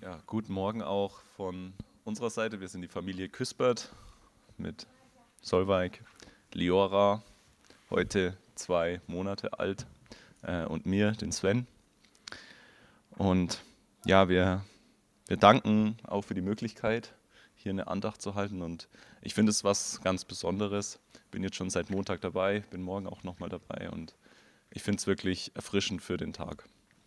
Ja, guten Morgen auch von unserer Seite. Wir sind die Familie Küspert mit Solveig, Liora, heute 2 Monate alt, und mir, den Sven. Und ja, wir danken auch für die Möglichkeit, hier eine Andacht zu halten. Und ich finde es was ganz Besonderes. Bin jetzt schon seit Montag dabei, bin morgen auch nochmal dabei. Und ich finde es wirklich erfrischend für den Tag.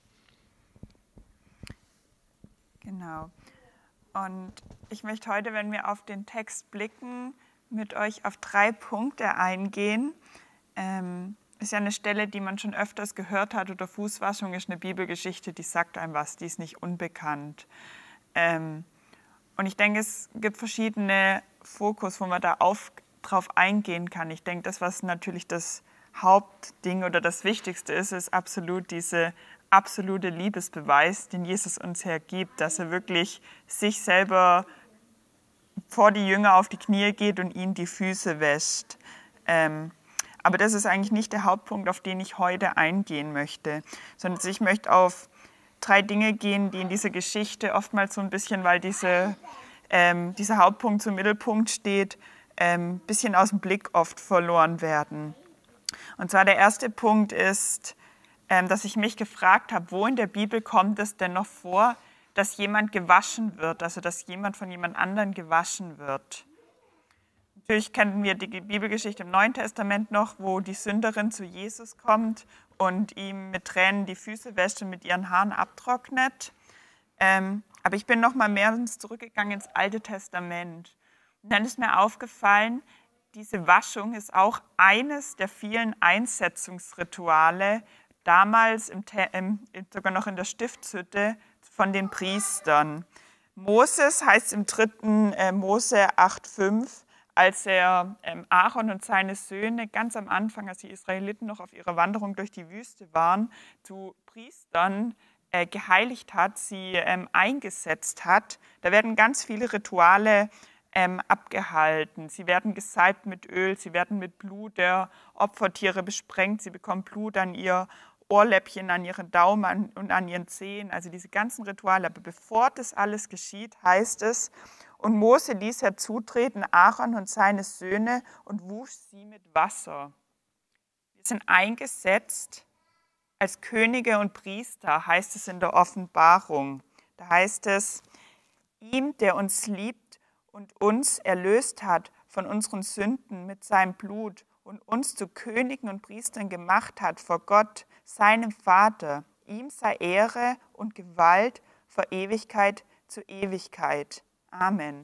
Genau. Und ich möchte heute, wenn wir auf den Text blicken, mit euch auf 3 Punkte eingehen. Ist ja eine Stelle, die man schon öfters gehört hat, oder Fußwaschung ist eine Bibelgeschichte, die sagt einem was, die ist nicht unbekannt. Und ich denke, es gibt verschiedene Fokus, wo man da drauf eingehen kann. Ich denke, das, was natürlich das Hauptding oder das Wichtigste ist absolut diese absolute Liebesbeweis, den Jesus uns hergibt, dass er wirklich sich selber vor die Jünger auf die Knie geht und ihnen die Füße wäscht. Aber das ist eigentlich nicht der Hauptpunkt, auf den ich heute eingehen möchte, sondern ich möchte auf 3 Dinge gehen, die in dieser Geschichte oftmals so ein bisschen, weil dieser Hauptpunkt zum Mittelpunkt steht, ein bisschen aus dem Blick oft verloren werden. Und zwar der erste Punkt ist, dass ich mich gefragt habe, wo in der Bibel kommt es denn noch vor, dass jemand gewaschen wird, also dass jemand von jemand anderem gewaschen wird. Natürlich kennen wir die Bibelgeschichte im Neuen Testament noch, wo die Sünderin zu Jesus kommt und ihm mit Tränen die Füße wäscht und mit ihren Haaren abtrocknet. Aber ich bin noch mal mehr zurückgegangen ins Alte Testament. Und dann ist mir aufgefallen, diese Waschung ist auch eines der vielen Einsetzungsrituale, damals sogar noch in der Stiftshütte von den Priestern. Moses heißt im 3. Mose 8,5, als er Aaron und seine Söhne ganz am Anfang, als die Israeliten noch auf ihrer Wanderung durch die Wüste waren, zu Priestern geheiligt hat, sie eingesetzt hat. Da werden ganz viele Rituale abgehalten. Sie werden gesalbt mit Öl, sie werden mit Blut der Opfertiere besprengt, sie bekommen Blut an ihr Ohrläppchen, an ihren Daumen und an ihren Zehen, also diese ganzen Rituale. Aber bevor das alles geschieht, heißt es, und Mose ließ herzutreten Aaron und seine Söhne und wusch sie mit Wasser. Wir sind eingesetzt als Könige und Priester, heißt es in der Offenbarung. Da heißt es, ihm, der uns liebt und uns erlöst hat von unseren Sünden mit seinem Blut und uns zu Königen und Priestern gemacht hat vor Gott, seinem Vater. Ihm sei Ehre und Gewalt von Ewigkeit zu Ewigkeit. Amen.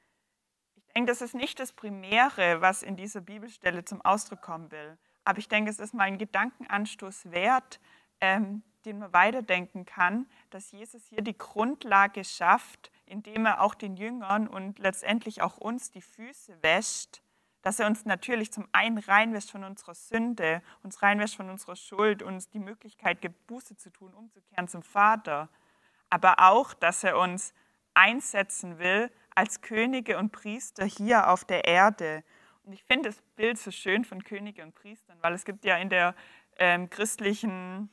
Ich denke, das ist nicht das Primäre, was in dieser Bibelstelle zum Ausdruck kommen will. Aber ich denke, es ist mal ein Gedankenanstoß wert, den man weiterdenken kann, dass Jesus hier die Grundlage schafft, indem er auch den Jüngern und letztendlich auch uns die Füße wäscht, dass er uns natürlich zum einen reinwäscht von unserer Sünde, uns reinwäscht von unserer Schuld, uns die Möglichkeit gibt, Buße zu tun, umzukehren zum Vater, aber auch, dass er uns einsetzen will als Könige und Priester hier auf der Erde. Und ich finde das Bild so schön von Könige und Priestern, weil es gibt ja in der christlichen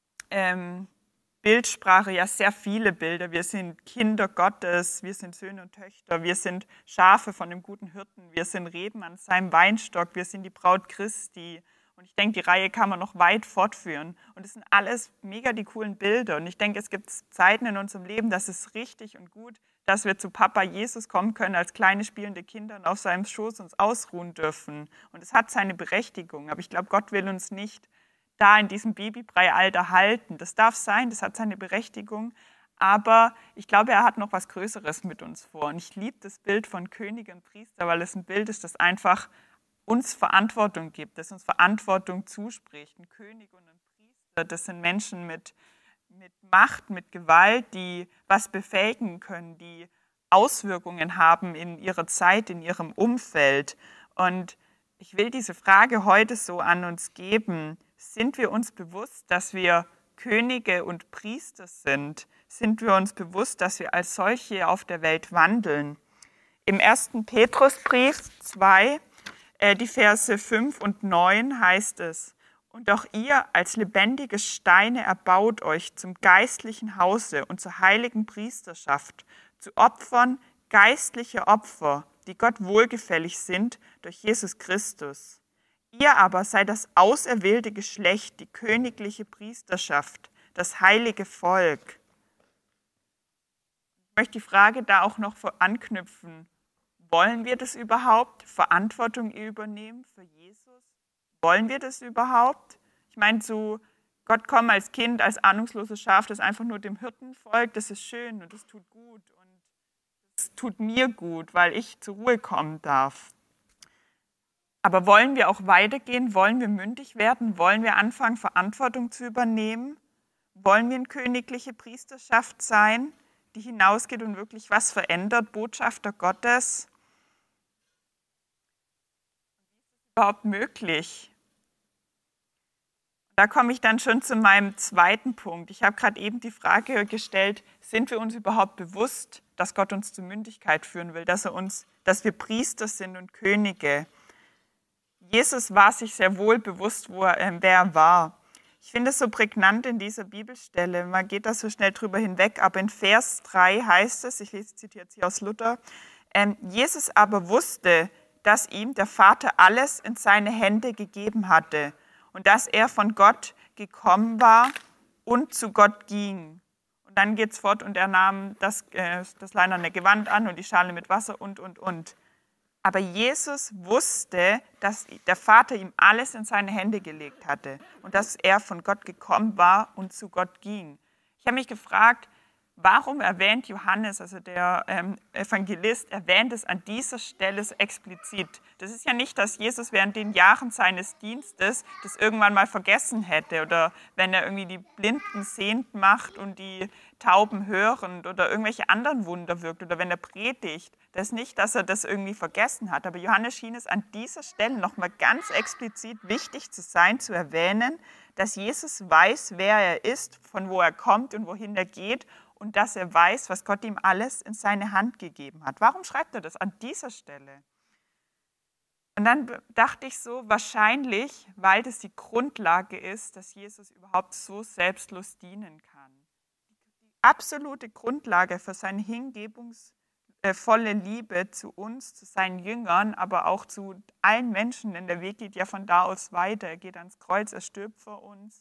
Bildsprache ja sehr viele Bilder. Wir sind Kinder Gottes, wir sind Söhne und Töchter, wir sind Schafe von dem guten Hirten, wir sind Reben an seinem Weinstock, wir sind die Braut Christi. Und ich denke, die Reihe kann man noch weit fortführen. Und es sind alles mega die coolen Bilder. Und ich denke, es gibt Zeiten in unserem Leben, das ist richtig und gut, dass wir zu Papa Jesus kommen können als kleine spielende Kinder und auf seinem Schoß uns ausruhen dürfen. Und es hat seine Berechtigung. Aber ich glaube, Gott will uns nicht da in diesem Babybrei-Alter halten. Das darf sein, das hat seine Berechtigung, aber ich glaube, er hat noch was Größeres mit uns vor. Und ich liebe das Bild von König und Priester, weil es ein Bild ist, das einfach uns Verantwortung gibt, das uns Verantwortung zuspricht. Ein König und ein Priester, das sind Menschen mit Macht, mit Gewalt, die was befähigen können, die Auswirkungen haben in ihrer Zeit, in ihrem Umfeld. Und ich will diese Frage heute so an uns geben: Sind wir uns bewusst, dass wir Könige und Priester sind? Sind wir uns bewusst, dass wir als solche auf der Welt wandeln? Im 1. Petrusbrief 2, die Verse 5 und 9 heißt es: Und auch ihr als lebendige Steine erbaut euch zum geistlichen Hause und zur heiligen Priesterschaft, zu Opfern geistliche Opfer, die Gott wohlgefällig sind durch Jesus Christus. Ihr aber seid das auserwählte Geschlecht, die königliche Priesterschaft, das heilige Volk. Ich möchte die Frage da auch noch anknüpfen. Wollen wir das überhaupt? Verantwortung übernehmen für Jesus? Wollen wir das überhaupt? Ich meine, zu Gott kommen als Kind, als ahnungsloses Schaf, das einfach nur dem Hirten folgt, das ist schön und das tut gut und das tut mir gut, weil ich zur Ruhe kommen darf. Aber wollen wir auch weitergehen? Wollen wir mündig werden? Wollen wir anfangen, Verantwortung zu übernehmen? Wollen wir eine königliche Priesterschaft sein, die hinausgeht und wirklich was verändert, Botschafter Gottes? Ist das überhaupt möglich? Da komme ich dann schon zu meinem zweiten Punkt. Ich habe gerade eben die Frage gestellt, sind wir uns überhaupt bewusst, dass Gott uns zur Mündigkeit führen will, dass wir Priester sind und Könige? Jesus war sich sehr wohl bewusst, wer er war. Ich finde es so prägnant in dieser Bibelstelle, man geht da so schnell drüber hinweg, aber in Vers 3 heißt es, ich zitiere jetzt hier aus Luther, Jesus aber wusste, dass ihm der Vater alles in seine Hände gegeben hatte und dass er von Gott gekommen war und zu Gott ging. Und dann geht es fort und er nahm das leinerne Gewand an und die Schale mit Wasser und. Aber Jesus wusste, dass der Vater ihm alles in seine Hände gelegt hatte und dass er von Gott gekommen war und zu Gott ging. Ich habe mich gefragt, warum erwähnt Johannes, also der Evangelist, erwähnt es an dieser Stelle so explizit. Das ist ja nicht, dass Jesus während den Jahren seines Dienstes das irgendwann mal vergessen hätte oder wenn er irgendwie die Blinden sehend macht und die Tauben hörend oder irgendwelche anderen Wunder wirkt oder wenn er predigt. Das ist nicht, dass er das irgendwie vergessen hat, aber Johannes schien es an dieser Stelle nochmal ganz explizit wichtig zu sein, zu erwähnen, dass Jesus weiß, wer er ist, von wo er kommt und wohin er geht und dass er weiß, was Gott ihm alles in seine Hand gegeben hat. Warum schreibt er das an dieser Stelle? Und dann dachte ich so, wahrscheinlich, weil das die Grundlage ist, dass Jesus überhaupt so selbstlos dienen kann. Die absolute Grundlage für seine hingebungsvolle Liebe zu uns, zu seinen Jüngern, aber auch zu allen Menschen, denn der Weg geht ja von da aus weiter. Er geht ans Kreuz, er stirbt für uns.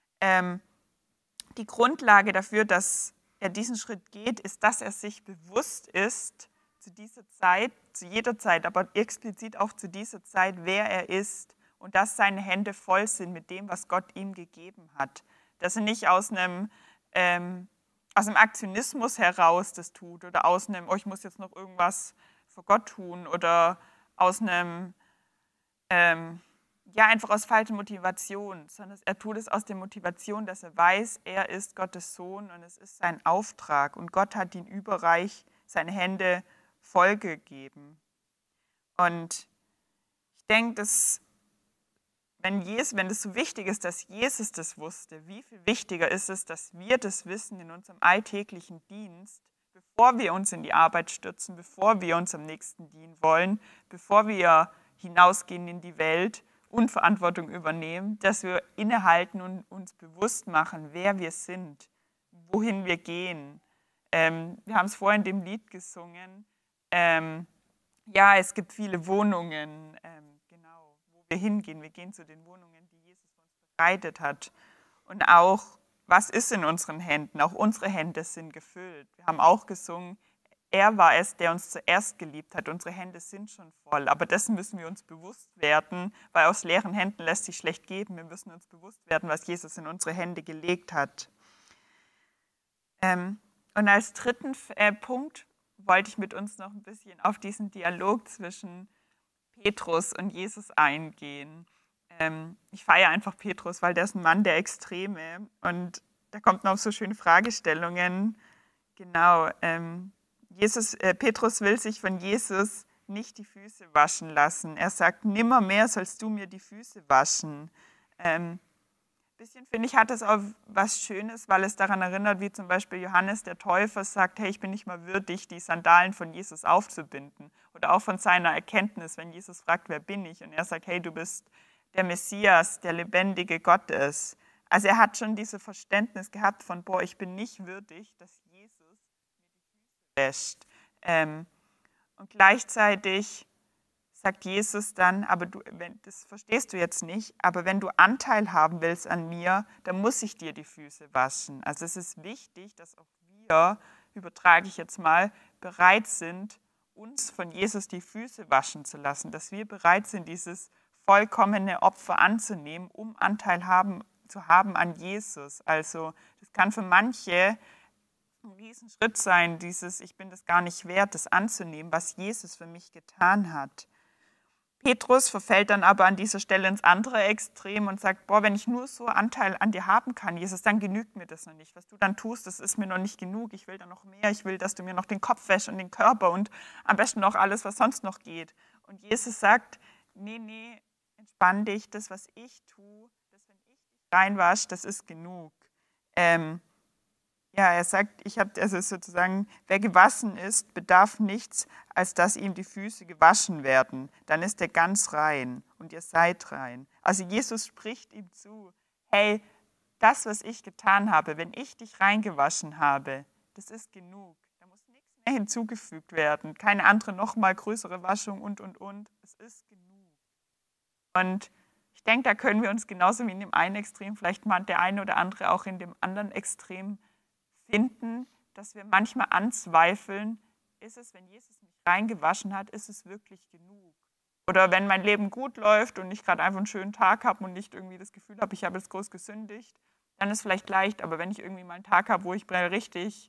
Die Grundlage dafür, dass er diesen Schritt geht, ist, dass er sich bewusst ist, zu dieser Zeit, zu jeder Zeit, aber explizit auch zu dieser Zeit, wer er ist und dass seine Hände voll sind mit dem, was Gott ihm gegeben hat. Dass er nicht aus einem Aktionismus heraus das tut oder aus einem, oh, ich muss jetzt noch irgendwas für Gott tun oder aus einem, einfach aus falscher Motivation, sondern er tut es aus der Motivation, dass er weiß, er ist Gottes Sohn und es ist sein Auftrag und Gott hat ihn überreich seine Hände voll gegeben. Und ich denke, dass wenn es so wichtig ist, dass Jesus das wusste, wie viel wichtiger ist es, dass wir das wissen in unserem alltäglichen Dienst, bevor wir uns in die Arbeit stürzen, bevor wir uns am nächsten dienen wollen, bevor wir hinausgehen in die Welt und Verantwortung übernehmen, dass wir innehalten und uns bewusst machen, wer wir sind, wohin wir gehen. Wir haben es vorhin in dem Lied gesungen. Es gibt viele Wohnungen, wo wir hingehen. Wir gehen zu den Wohnungen, die Jesus für uns bereitet hat. Und auch, was ist in unseren Händen? Auch unsere Hände sind gefüllt. Wir haben auch gesungen, er war es, der uns zuerst geliebt hat. Unsere Hände sind schon voll. Aber dessen müssen wir uns bewusst werden, weil aus leeren Händen lässt sich schlecht geben. Wir müssen uns bewusst werden, was Jesus in unsere Hände gelegt hat. Und als dritten Punkt wollte ich mit uns noch ein bisschen auf diesen Dialog zwischen Petrus und Jesus eingehen. Ich feiere einfach Petrus, weil der ist ein Mann der Extreme und da kommt noch so schöne Fragestellungen. Genau, Petrus will sich von Jesus nicht die Füße waschen lassen. Er sagt, nimmermehr sollst du mir die Füße waschen. Bisschen, finde ich, hat es auch was Schönes, weil es daran erinnert, wie zum Beispiel Johannes der Täufer sagt, hey, ich bin nicht mal würdig, die Sandalen von Jesus aufzubinden. Oder auch von seiner Erkenntnis, wenn Jesus fragt, wer bin ich? Und er sagt, hey, du bist der Messias, der lebendige Gott ist. Also er hat schon dieses Verständnis gehabt von, boah, ich bin nicht würdig, dass Jesus mir die Füße wäscht. Und gleichzeitig sagt Jesus dann, aber das verstehst du jetzt nicht, aber wenn du Anteil haben willst an mir, dann muss ich dir die Füße waschen. Also es ist wichtig, dass auch wir, übertrage ich jetzt mal, bereit sind, uns von Jesus die Füße waschen zu lassen, dass wir bereit sind, dieses vollkommene Opfer anzunehmen, um Anteil zu haben an Jesus. Also das kann für manche ein Riesenschritt sein, dieses ich bin das gar nicht wert, das anzunehmen, was Jesus für mich getan hat. Petrus verfällt dann aber an dieser Stelle ins andere Extrem und sagt, boah, wenn ich nur so Anteil an dir haben kann, Jesus, dann genügt mir das noch nicht. Was du dann tust, das ist mir noch nicht genug. Ich will da noch mehr. Ich will, dass du mir noch den Kopf wäschst und den Körper und am besten noch alles, was sonst noch geht. Und Jesus sagt, nee, entspann dich. Das, was ich tue, das, wenn ich dich reinwasche, das ist genug. Ja, er sagt, also sozusagen, wer gewaschen ist, bedarf nichts, als dass ihm die Füße gewaschen werden. Dann ist er ganz rein und ihr seid rein. Also Jesus spricht ihm zu, hey, das, was ich getan habe, wenn ich dich reingewaschen habe, das ist genug. Da muss nichts mehr hinzugefügt werden. Keine andere, noch mal größere Waschung und. Es ist genug. Und ich denke, da können wir uns genauso wie in dem einen Extrem, vielleicht mal der eine oder andere auch in dem anderen Extrem finden, dass wir manchmal anzweifeln, ist es, wenn Jesus mich reingewaschen hat, ist es wirklich genug? Oder wenn mein Leben gut läuft und ich gerade einfach einen schönen Tag habe und nicht irgendwie das Gefühl habe, ich habe jetzt groß gesündigt, dann ist es vielleicht leicht. Aber wenn ich irgendwie mal einen Tag habe, wo ich richtig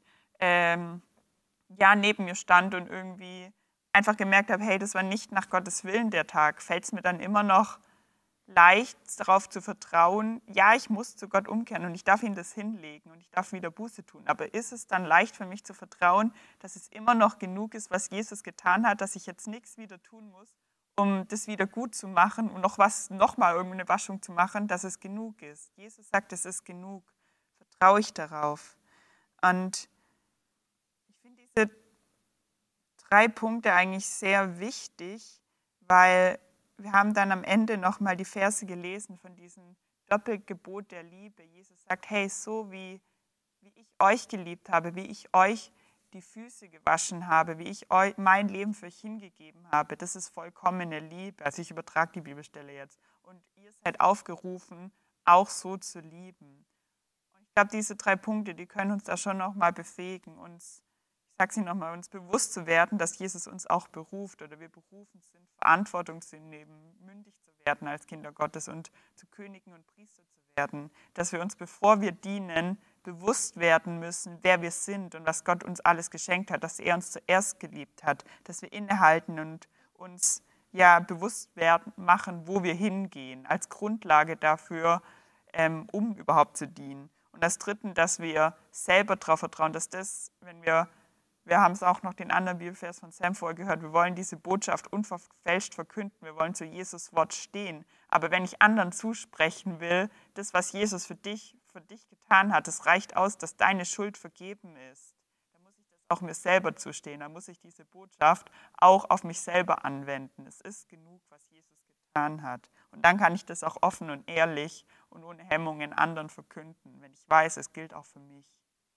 neben mir stand und irgendwie einfach gemerkt habe, hey, das war nicht nach Gottes Willen der Tag, fällt es mir dann immer noch leicht darauf zu vertrauen, ja, ich muss zu Gott umkehren und ich darf ihm das hinlegen und ich darf wieder Buße tun. Aber ist es dann leicht für mich zu vertrauen, dass es immer noch genug ist, was Jesus getan hat, dass ich jetzt nichts wieder tun muss, um das wieder gut zu machen und noch mal irgendeine Waschung zu machen, dass es genug ist. Jesus sagt, es ist genug. Vertraue ich darauf. Und ich finde diese 3 Punkte eigentlich sehr wichtig, weil wir haben dann am Ende nochmal die Verse gelesen von diesem Doppelgebot der Liebe. Jesus sagt, hey, so wie ich euch geliebt habe, wie ich euch die Füße gewaschen habe, wie ich euch mein Leben für euch hingegeben habe, das ist vollkommene Liebe. Also ich übertrage die Bibelstelle jetzt. Und ihr seid aufgerufen, auch so zu lieben. Und ich glaube, diese 3 Punkte, die können uns da schon nochmal befähigen, ich sage es Ihnen nochmal, uns bewusst zu werden, dass Jesus uns auch beruft oder wir berufen sind, Verantwortung zu nehmen, mündig zu werden als Kinder Gottes und zu Königen und Priester zu werden. Dass wir uns, bevor wir dienen, bewusst werden müssen, wer wir sind und was Gott uns alles geschenkt hat, dass er uns zuerst geliebt hat, dass wir innehalten und uns bewusst machen, wo wir hingehen, als Grundlage dafür, um überhaupt zu dienen. Und das Dritte, dass wir selber darauf vertrauen, dass wir haben es auch noch den anderen Bibelvers von Sam vorher gehört, wir wollen diese Botschaft unverfälscht verkünden, wir wollen zu Jesus Wort stehen. Aber wenn ich anderen zusprechen will, das, was Jesus für dich getan hat, das reicht aus, dass deine Schuld vergeben ist, dann muss ich das auch mir selber zustehen, dann muss ich diese Botschaft auch auf mich selber anwenden. Es ist genug, was Jesus getan hat. Und dann kann ich das auch offen und ehrlich und ohne Hemmungen anderen verkünden, wenn ich weiß, es gilt auch für mich.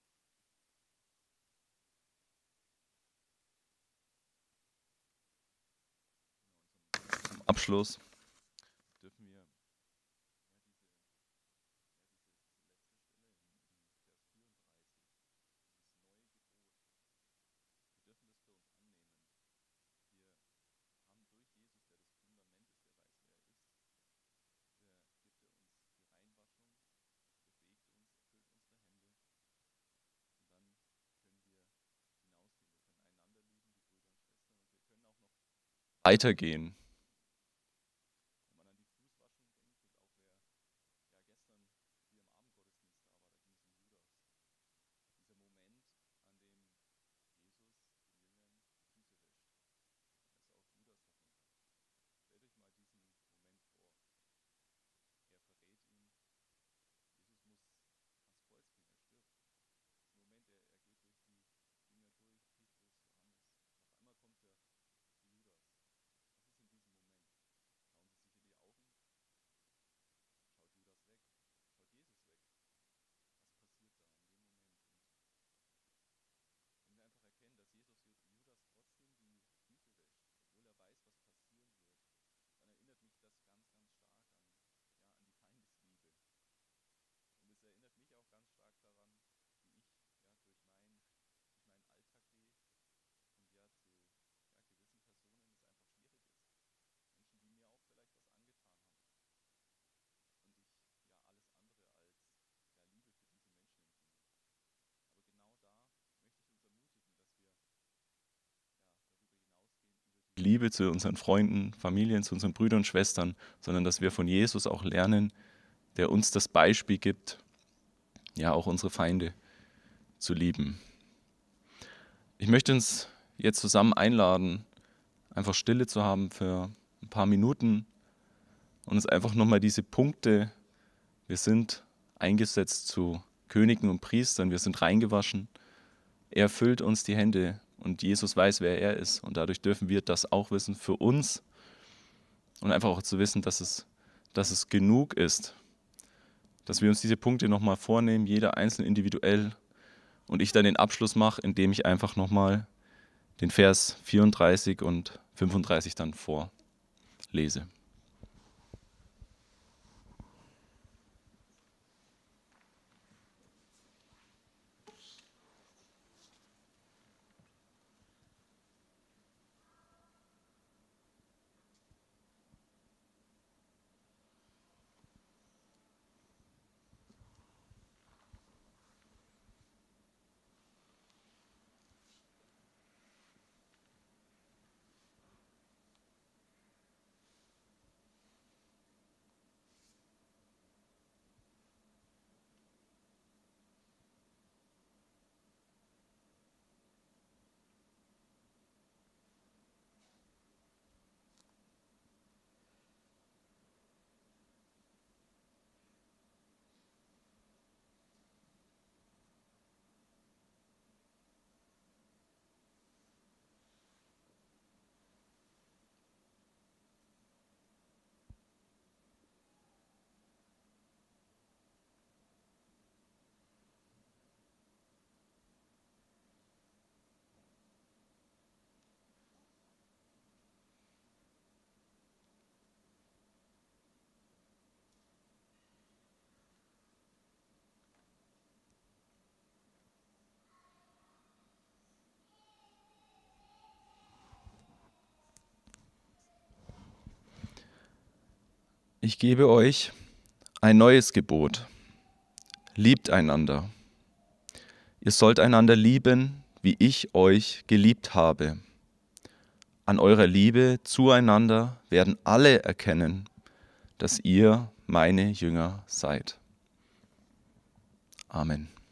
Abschluss dürfen wir weitergehen. Liebe zu unseren Freunden, Familien, zu unseren Brüdern und Schwestern, sondern dass wir von Jesus auch lernen, der uns das Beispiel gibt, ja, auch unsere Feinde zu lieben. Ich möchte uns jetzt zusammen einladen, einfach Stille zu haben für ein paar Minuten und uns einfach nochmal diese Punkte, wir sind eingesetzt zu Königen und Priestern, wir sind reingewaschen, er füllt uns die Hände und Jesus weiß, wer er ist und dadurch dürfen wir das auch wissen für uns und einfach auch zu wissen, dass es genug ist, dass wir uns diese Punkte nochmal vornehmen, jeder einzeln individuell und ich dann den Abschluss mache, indem ich einfach nochmal den Vers 34 und 35 dann vorlese. Ich gebe euch ein neues Gebot. Liebt einander. Ihr sollt einander lieben, wie ich euch geliebt habe. An eurer Liebe zueinander werden alle erkennen, dass ihr meine Jünger seid. Amen.